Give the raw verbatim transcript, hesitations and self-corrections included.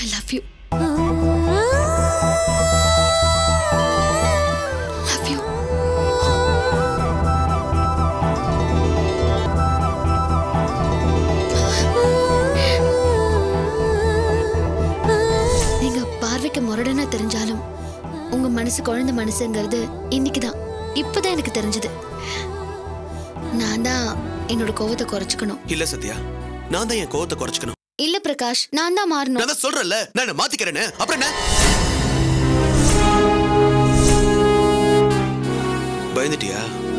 I love you. Love you. நீங்க பார்வைக்கு முரடனா தெரிஞ்சாலும் உங்க மனசு குழந்தை மனசுங்கிறது இன்னைக்குதான் இப்பதான் எனக்கு தெரிஞ்சது. நான் தான் என்னோட கோவத்தை குறைச்சுக்கணும். இல்ல சத்யா, நான் தான் என் கோவத்தை குறைச்சுக்கணும். இல்ல பிரகாஷ், நான் தான் மாறணும். நான் சொல்றேன்ல, நான் மாத்திக்கிறேன்னு. அப்புறம் என்ன? பயந்துட்டியா?